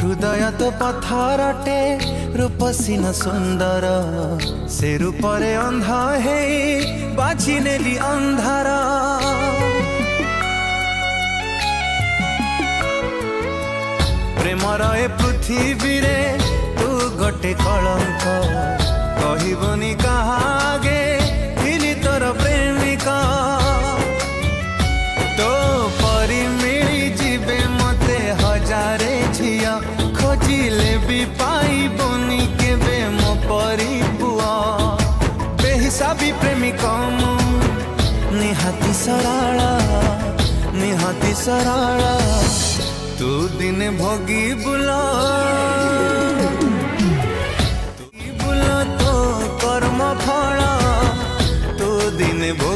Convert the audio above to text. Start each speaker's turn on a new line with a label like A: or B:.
A: हृदय तो पथरटे रूप सीना सुंदर से रूपरे अंधा है बाजी नेली अंधार प्रेमर ए पृथ्वी रे तू गोटे कलंक कहबनी कहागे थिली तोर प्रेमिका तो परी मिली जीवे मते हजारे झिया खोजिले भी पाइबनी केबे मो परी पुआ बेहिसाबी प्रेमिका निहाती सराला तू दिन भोगी बुला तो कर्म फल तू दिन